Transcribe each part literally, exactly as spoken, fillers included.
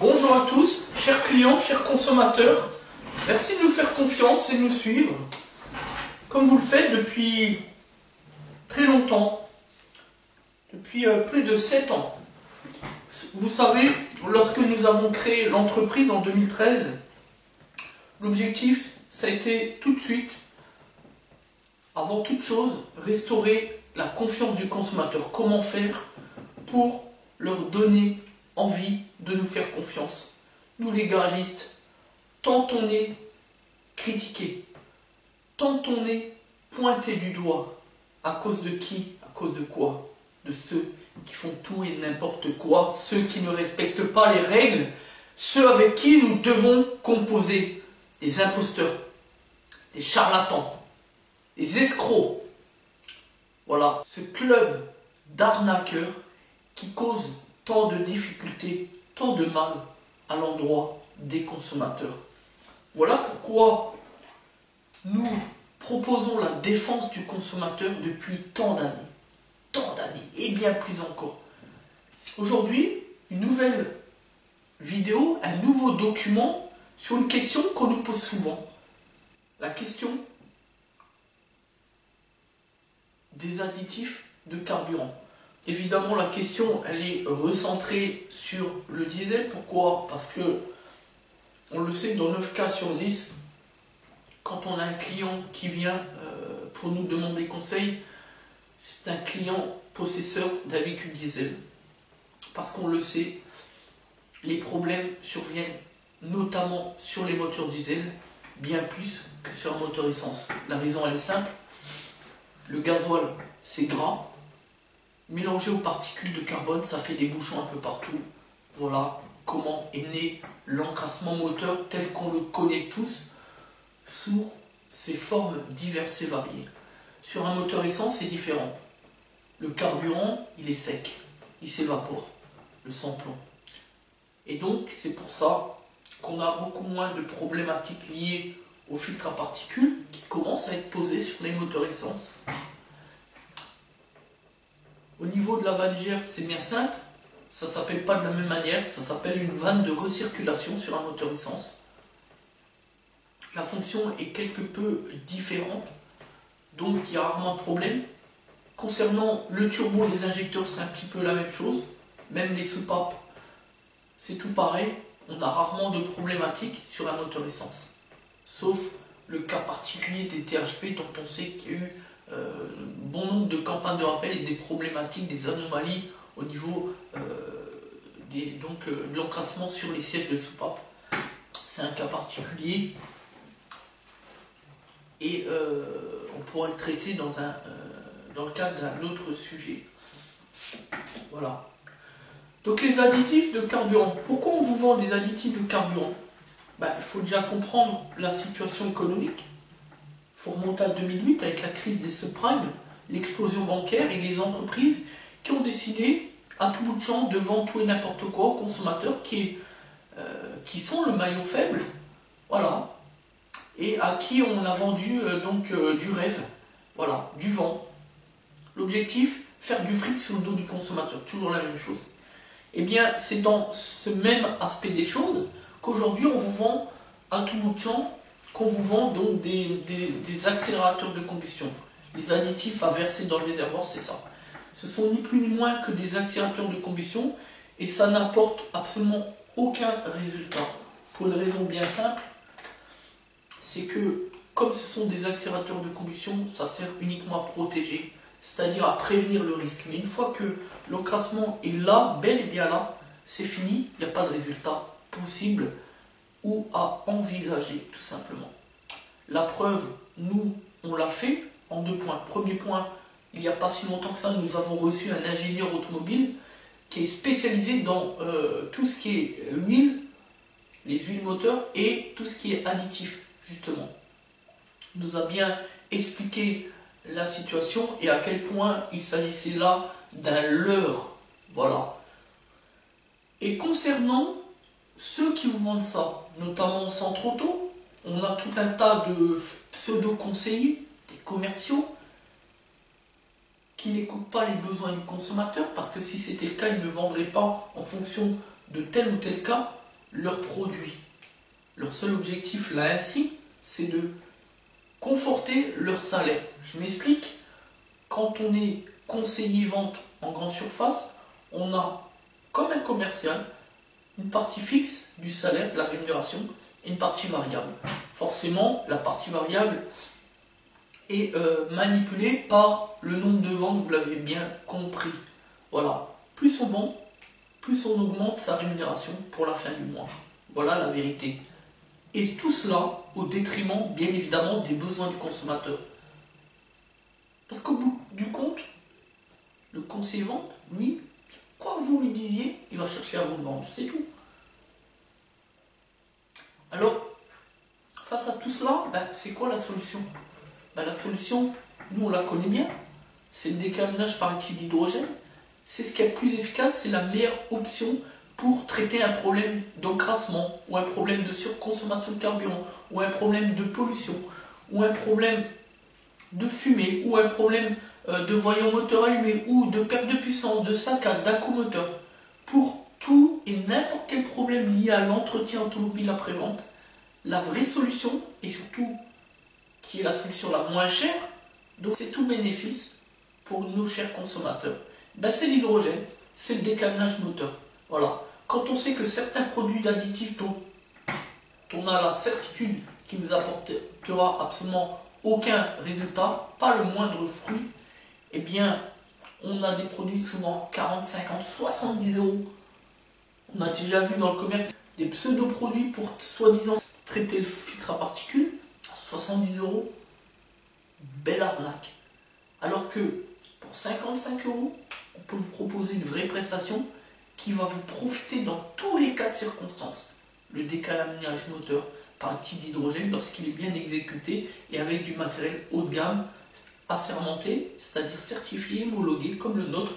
Bonjour à tous, chers clients, chers consommateurs. Merci de nous faire confiance et de nous suivre, comme vous le faites depuis très longtemps, depuis euh, plus de sept ans. Vous savez, lorsque nous avons créé l'entreprise en deux mille treize, l'objectif, ça a été tout de suite, avant toute chose, restaurer la confiance du consommateur. Comment faire pour leur donner envie de nous faire confiance. Nous les garagistes, tant on est critiqué, tant on est pointé du doigt, à cause de qui, à cause de quoi? De ceux qui font tout et n'importe quoi, ceux qui ne respectent pas les règles, ceux avec qui nous devons composer, les imposteurs, les charlatans, les escrocs. Voilà, ce club d'arnaqueurs qui cause tant de difficultés, tant de mal à l'endroit des consommateurs. Voilà pourquoi nous proposons la défense du consommateur depuis tant d'années. Tant d'années, et bien plus encore. Aujourd'hui, une nouvelle vidéo, un nouveau document sur une question qu'on nous pose souvent. La question des additifs de carburant. Évidemment, la question, elle est recentrée sur le diesel. Pourquoi? Parce que, on le sait, dans neuf cas sur dix, quand on a un client qui vient euh, pour nous demander conseil, c'est un client possesseur d'un véhicule diesel. Parce qu'on le sait, les problèmes surviennent notamment sur les moteurs diesel, bien plus que sur un moteur essence. La raison, elle est simple. Le gasoil, c'est gras. Mélangé aux particules de carbone, ça fait des bouchons un peu partout. Voilà comment est né l'encrassement moteur tel qu'on le connaît tous, sous ses formes diverses et variées. Sur un moteur essence, c'est différent. Le carburant, il est sec, il s'évapore, le sans-plomb. Et donc, c'est pour ça qu'on a beaucoup moins de problématiques liées au filtre à particules qui commencent à être posées sur les moteurs essence. Au niveau de la vannigère, c'est bien simple, ça ne s'appelle pas de la même manière, ça s'appelle une vanne de recirculation sur un moteur essence. La fonction est quelque peu différente, donc il y a rarement de problème. Concernant le turbo, les injecteurs, c'est un petit peu la même chose, même les soupapes, c'est tout pareil, on a rarement de problématiques sur un moteur essence. Sauf le cas particulier des T H P dont on sait qu'il y a eu Euh, bon nombre de campagnes de rappel et des problématiques, des anomalies au niveau euh, des, donc, euh, de l'encrassement sur les sièges de soupape. C'est un cas particulier et euh, on pourra le traiter dans, un, euh, dans le cadre d'un autre sujet. Voilà. Donc les additifs de carburant. Pourquoi on vous vend des additifs de carburant? Ben, il faut déjà comprendre la situation économique. Il faut remonter à deux mille huit avec la crise des subprimes, l'explosion bancaire et les entreprises qui ont décidé à tout bout de champ de vendre tout et n'importe quoi aux consommateurs qui, euh, qui sont le maillon faible, voilà, et à qui on a vendu euh, donc euh, du rêve, voilà, du vent. L'objectif, faire du fric sur le dos du consommateur, toujours la même chose. Eh bien, c'est dans ce même aspect des choses qu'aujourd'hui on vous vend à tout bout de champ, qu'on vous vend donc des, des, des accélérateurs de combustion. Les additifs à verser dans le réservoir, c'est ça. Ce sont ni plus ni moins que des accélérateurs de combustion et ça n'apporte absolument aucun résultat. Pour une raison bien simple, c'est que comme ce sont des accélérateurs de combustion, ça sert uniquement à protéger, c'est-à-dire à prévenir le risque. Mais une fois que l'encrassement est là, bel et bien là, c'est fini, il n'y a pas de résultat possible ou à envisager, tout simplement. La preuve, nous, on l'a fait en deux points. Premier point, il n'y a pas si longtemps que ça, nous avons reçu un ingénieur automobile qui est spécialisé dans euh, tout ce qui est huile, les huiles moteurs et tout ce qui est additif, justement. Il nous a bien expliqué la situation et à quel point il s'agissait là d'un leurre. Voilà. Et concernant ceux qui vous vendent ça, notamment Centre Auto, on a tout un tas de pseudo-conseillers, des commerciaux, qui n'écoutent pas les besoins du consommateur, parce que si c'était le cas, ils ne vendraient pas en fonction de tel ou tel cas. leurs produits. Leur seul objectif là ainsi, c'est de conforter leur salaire. Je m'explique. Quand on est conseiller vente en grande surface, on a, comme un commercial, une partie fixe du salaire, de la rémunération, et une partie variable. Forcément, la partie variable est euh, manipulée par le nombre de ventes, vous l'avez bien compris. Voilà. Plus on vend, plus on augmente sa rémunération pour la fin du mois. Voilà la vérité. Et tout cela au détriment, bien évidemment, des besoins du consommateur. Parce qu'au bout du compte, le conseiller vente, lui, quoi que vous lui disiez, il va chercher à vous le vendre. C'est tout. Alors, face à tout cela, ben, c'est quoi la solution? Ben, la solution, nous on la connaît bien, c'est le décalaminage par acide d'hydrogène. C'est ce qui est le plus efficace, c'est la meilleure option pour traiter un problème d'encrassement, ou un problème de surconsommation de carburant, ou un problème de pollution, ou un problème de fumée, ou un problème euh, de voyant moteur allumé, ou de perte de puissance, de saccade, d'accumoteur. Pour tout et n'importe quel problème lié à l'entretien automobile après-vente, la vraie solution, et surtout qui est la solution la moins chère, donc c'est tout bénéfice pour nos chers consommateurs, ben c'est l'hydrogène, c'est le décalaminage moteur. Voilà. Quand on sait que certains produits d'additifs dont on a la certitude qu'il ne nous apportera absolument aucun résultat, pas le moindre fruit, eh bien, on a des produits souvent quarante, cinquante, soixante-dix euros. On a déjà vu dans le commerce des pseudo-produits pour soi-disant traiter le filtre à particules à soixante-dix euros. Belle arnaque. Alors que pour cinquante-cinq euros, on peut vous proposer une vraie prestation qui va vous profiter dans tous les cas de circonstances. Le décalaminage moteur par acide d'hydrogène lorsqu'il est bien exécuté et avec du matériel haut de gamme assermenté, c'est-à-dire certifié, homologué comme le nôtre,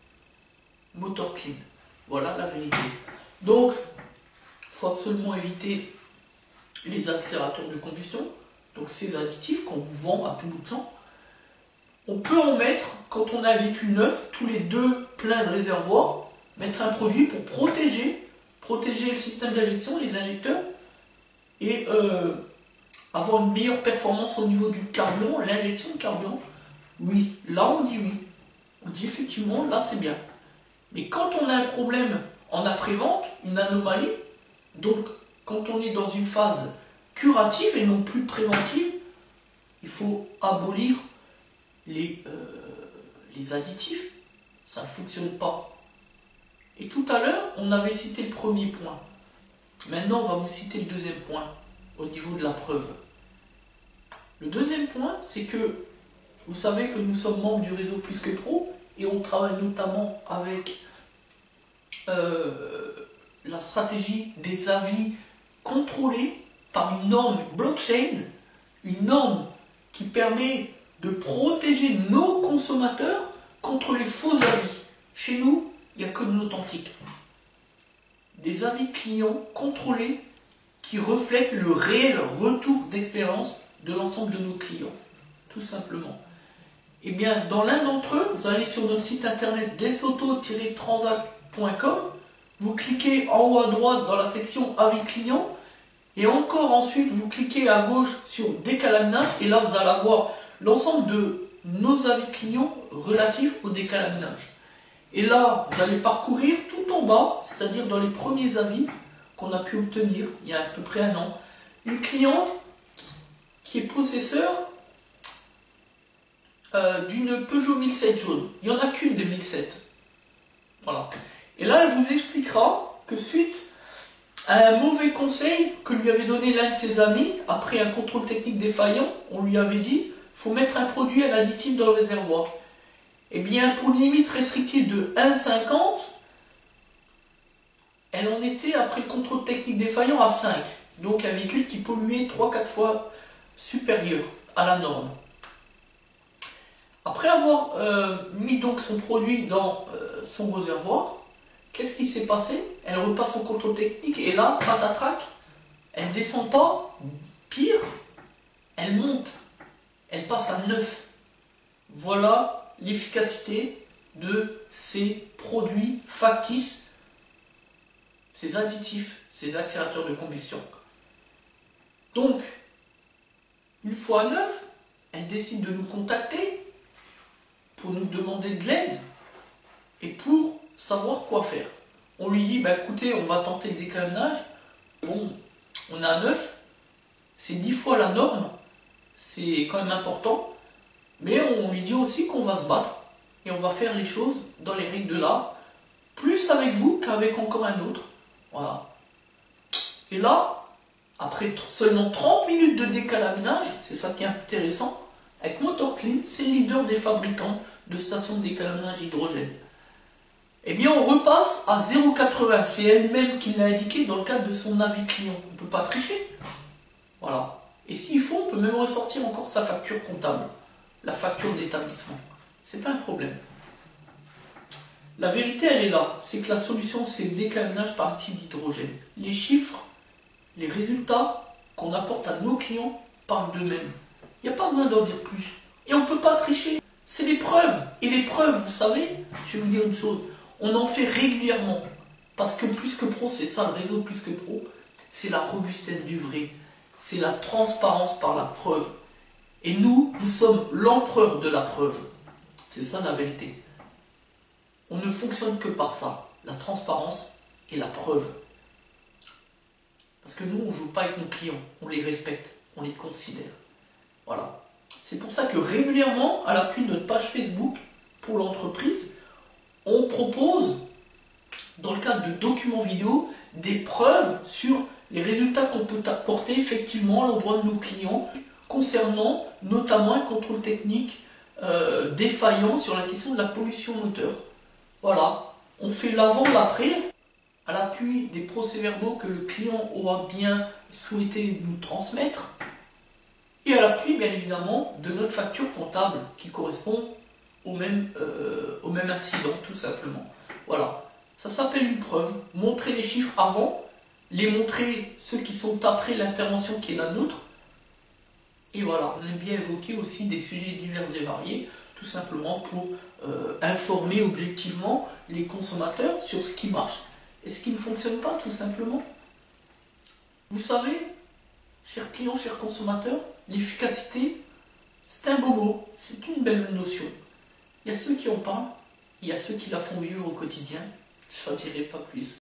Motor Clean. Voilà la vérité. Donc, il faut absolument éviter les accélérateurs de combustion, donc ces additifs qu'on vous vend à tout bout de champ. On peut en mettre, quand on a un véhicule neuf, tous les deux pleins de réservoirs, mettre un produit pour protéger, protéger le système d'injection, les injecteurs, et euh, avoir une meilleure performance au niveau du carburant, l'injection de carburant. Oui, là on dit oui. On dit effectivement, là c'est bien. Mais quand on a un problème en après-vente, une anomalie, donc quand on est dans une phase curative et non plus préventive, il faut abolir les, euh, les additifs. Ça ne fonctionne pas. Et tout à l'heure, on avait cité le premier point. Maintenant, on va vous citer le deuxième point, au niveau de la preuve. Le deuxième point, c'est que vous savez que nous sommes membres du réseau Plus que Pro, et on travaille notamment avec euh, la stratégie des avis contrôlés par une norme blockchain, une norme qui permet de protéger nos consommateurs contre les faux avis. Chez nous, il n'y a que de l'authentique. Des avis clients contrôlés qui reflètent le réel retour d'expérience de l'ensemble de nos clients, tout simplement. Et bien, dans l'un d'entre eux, vous allez sur notre site internet desauto tiret transact point com, vous cliquez en haut à droite dans la section avis clients, et encore ensuite, vous cliquez à gauche sur décalaminage, et là, vous allez avoir l'ensemble de nos avis clients relatifs au décalaminage. Et là, vous allez parcourir tout en bas, c'est-à-dire dans les premiers avis qu'on a pu obtenir il y a à peu près un an, une cliente qui est possesseur euh, d'une Peugeot mille sept jaune. Il n'y en a qu'une des mille sept. Voilà. Et là, elle vous expliquera que suite à un mauvais conseil que lui avait donné l'un de ses amis, après un contrôle technique défaillant, on lui avait dit il faut mettre un produit, un additif dans le réservoir. Eh bien, pour une limite restrictive de un virgule cinquante, elle en était, après le contrôle technique défaillant, à cinq. Donc un véhicule qui polluait trois à quatre fois supérieur à la norme. Après avoir euh, mis donc son produit dans euh, son réservoir, qu'est-ce qui s'est passé? Elle repasse en contrôle technique et là, patatrac, elle ne descend pas, pire, elle monte, elle passe à neuf. Voilà l'efficacité de ces produits factices, ces additifs, ces accélérateurs de combustion. Donc, une fois à neuf, elle décide de nous contacter pour nous demander de l'aide et pour savoir quoi faire. On lui dit, bah, écoutez, on va tenter le décalenage. Bon, on a un neuf, c'est dix fois la norme, c'est quand même important, mais on lui dit aussi qu'on va se battre et on va faire les choses dans les règles de l'art, plus avec vous qu'avec encore un autre. Voilà. Et là, après seulement trente minutes de décalenage, c'est ça qui est intéressant, avec MotorClean, c'est le leader des fabricants de stations de décalenage hydrogène. Eh bien, on repasse à zéro virgule quatre-vingts. C'est elle-même qui l'a indiqué dans le cadre de son avis client. On ne peut pas tricher. Voilà. Et s'il faut, on peut même ressortir encore sa facture comptable, la facture d'établissement. C'est pas un problème. La vérité, elle est là. C'est que la solution, c'est le décalenage par actif d'hydrogène. Les chiffres, les résultats qu'on apporte à nos clients parlent d'eux-mêmes. Il n'y a pas besoin d'en dire plus. Et on ne peut pas tricher. C'est des preuves. Et les preuves, vous savez, je vais vous dire une chose. On en fait régulièrement, parce que plus que pro, c'est ça le réseau plus que pro, c'est la robustesse du vrai, c'est la transparence par la preuve. Et nous, nous sommes l'empereur de la preuve. C'est ça la vérité. On ne fonctionne que par ça, la transparence et la preuve. Parce que nous, on ne joue pas avec nos clients, on les respecte, on les considère. Voilà. C'est pour ça que régulièrement, à l'appui de notre page Facebook pour l'entreprise, on propose, dans le cadre de documents vidéo, des preuves sur les résultats qu'on peut apporter effectivement à l'endroit de nos clients concernant notamment un contrôle technique euh, défaillant sur la question de la pollution moteur. Voilà, on fait l'avant, l'après, à l'appui des procès-verbaux que le client aura bien souhaité nous transmettre et à l'appui bien évidemment de notre facture comptable qui correspond Au même, euh, au même incident, tout simplement. Voilà. Ça s'appelle une preuve. Montrer les chiffres avant, les montrer ceux qui sont après l'intervention qui est la nôtre. Et voilà, on aime bien évoquer aussi des sujets divers et variés, tout simplement pour euh, informer objectivement les consommateurs sur ce qui marche et ce qui ne fonctionne pas, tout simplement. Vous savez, chers clients, chers consommateurs, l'efficacité, c'est un beau mot, c'est une belle notion. Il y a ceux qui en parlent, il y a ceux qui la font vivre au quotidien, je n'en dirai pas plus.